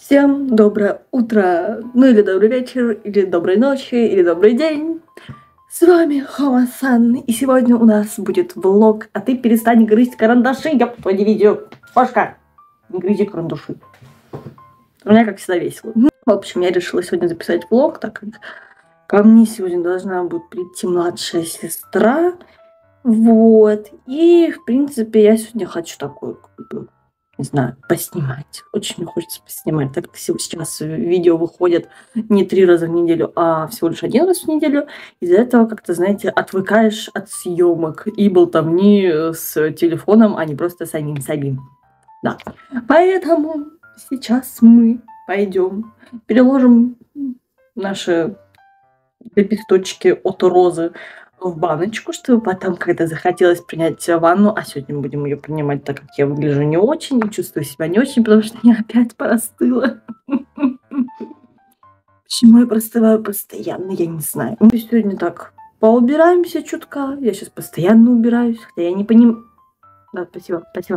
Всем доброе утро, ну или добрый вечер, или доброй ночи, или добрый день. С вами Хава-сан, и сегодня у нас будет влог, а ты перестань грызть карандаши, я по видео. Пашка, не грызи карандаши. У меня, как всегда, весело. В общем, я решила сегодня записать влог, так как ко мне сегодня должна будет прийти младшая сестра. Вот, и, в принципе, я сегодня хочу такую, не знаю, поснимать. Очень мне хочется поснимать, так как сейчас видео выходят не 3 раза в неделю, а всего лишь 1 раз в неделю. Из-за этого как-то, знаете, отвыкаешь от съемок и болтовни с телефоном, а не просто самим собой. Да. Поэтому сейчас мы пойдем, переложим наши лепесточки от розы в баночку, чтобы потом, когда захотелось принять ванну, а сегодня мы будем ее принимать, так как я выгляжу не очень и чувствую себя не очень, потому что я опять простыла. Почему я простываю постоянно, я не знаю. Мы сегодня так поубираемся чутка. Я сейчас постоянно убираюсь, хотя я не понимаю. Да, спасибо, спасибо.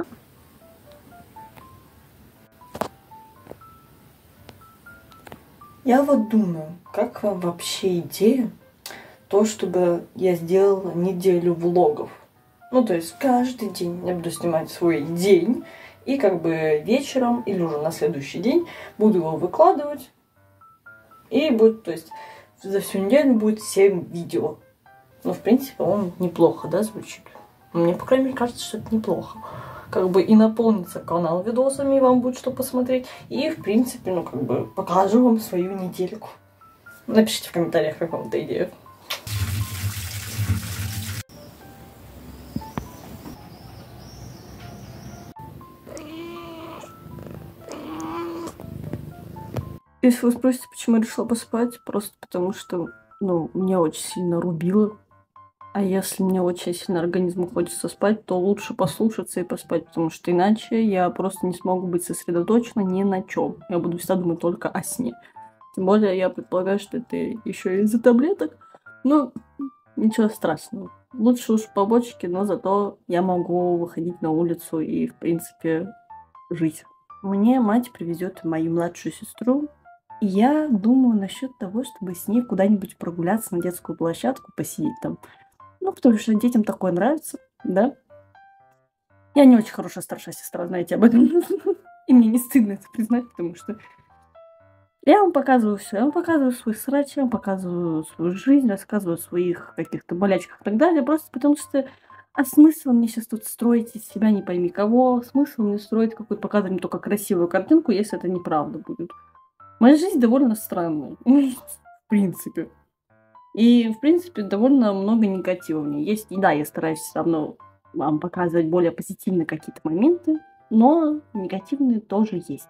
Я вот думаю, как вам вообще идея то, чтобы я сделала неделю влогов. Ну, то есть каждый день я буду снимать свой день, и как бы вечером или уже на следующий день буду его выкладывать. И будет, то есть за всю неделю будет 7 видео. Ну, в принципе, он неплохо, да, звучит? Мне, по крайней мере, кажется, что это неплохо. Как бы и наполнится канал видосами, и вам будет что посмотреть. И, в принципе, ну, как бы покажу вам свою недельку. Напишите в комментариях, как вам эта идея. Если вы спросите, почему я решила поспать, просто потому что, ну, меня очень сильно рубило. А если мне очень сильно организму хочется спать, то лучше послушаться и поспать, потому что иначе я просто не смогу быть сосредоточена ни на чем. Я буду всегда думать только о сне. Тем более я предполагаю, что это еще из-за таблеток. Но ничего страшного. Лучше уж побочки, но зато я могу выходить на улицу и, в принципе, жить. Мне мать привезет мою младшую сестру. И я думаю насчет того, чтобы с ней куда-нибудь прогуляться на детскую площадку, посидеть там. Ну, потому что детям такое нравится, да? Я не очень хорошая старшая сестра, знаете об этом. И мне не стыдно это признать, потому что я вам показываю все. Я вам показываю свой срач, я вам показываю свою жизнь, рассказываю о своих каких-то болячках и так далее. Просто потому что... А смысл мне сейчас тут строить из себя не пойми кого? Смысл мне строить какую-то, показывать мне только красивую картинку, если это неправда будет? Моя жизнь довольно странная, в принципе. И, в принципе, довольно много негатива в ней есть. И да, я стараюсь все равно вам показывать более позитивные какие-то моменты, но негативные тоже есть.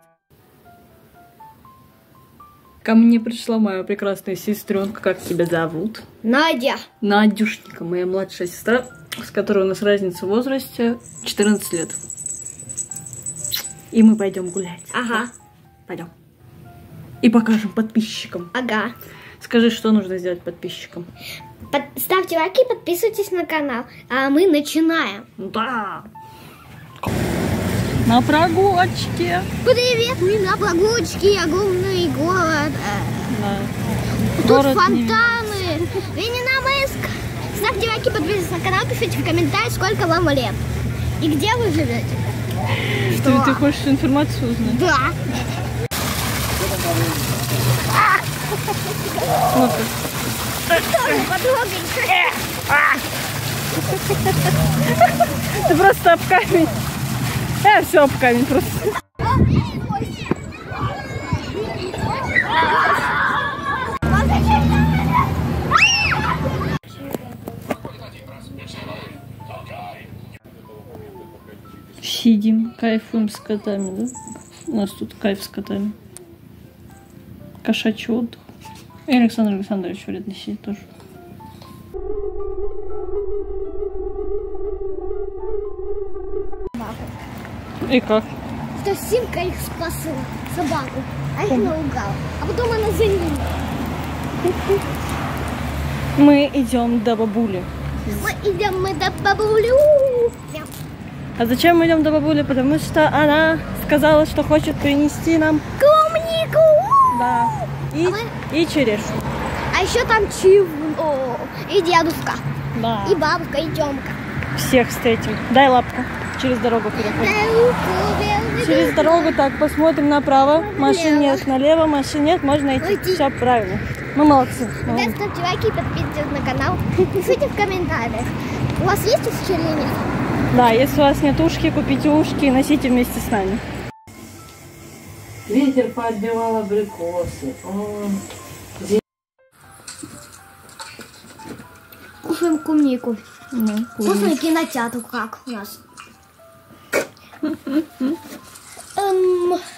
Ко мне пришла моя прекрасная сестренка. Как тебя зовут? Надя. Надюшенька, моя младшая сестра, с которой у нас разница в возрасте 14 лет. И мы пойдем гулять. Ага. Да? Пойдем. И покажем подписчикам. Ага. Скажи, что нужно сделать подписчикам? Ставьте лайки, подписывайтесь на канал. А мы начинаем. Да. На прогулочке. Привет, мы на прогулочке. Огромный город. Да. Тут Город фонтаны. Лениномыск. Ставьте лайки, подписывайтесь на канал, пишите в комментариях, сколько вам лет. И где вы живете. Ты хочешь информацию узнать? Да. Ну-ка. Ты просто об камень. Все об камень просто. Сидим, кайфуем с котами, да? У нас тут кайф с котами. Кошачий отдых. И Александр Александрович вредно сидит тоже. И как? Что Симка их спасла, собаку, а их наугала. А потом она за ним. Мы идем до бабули. Идем мы до бабули. А зачем мы идем до бабули? Потому что она сказала, что хочет принести нам клубнику. Да. И черешу. А еще там чего? И дедушка, Да. и бабушка, и Тёмка. Всех встретим. Дай лапку. Через дорогу переходим. Через дорогу так, посмотрим направо. Машин нет, налево машин нет, можно идти. Все правильно. Мы молодцы. Да, ставьте лайки, подписывайтесь на канал. Пишите в комментариях. У вас есть исчисление? Да, если у вас нет ушки, купите ушки и носите вместе с нами. Ветер подбивал абрикосы. Кушаем клубнику. Вкусный кинотеатр, как у нас.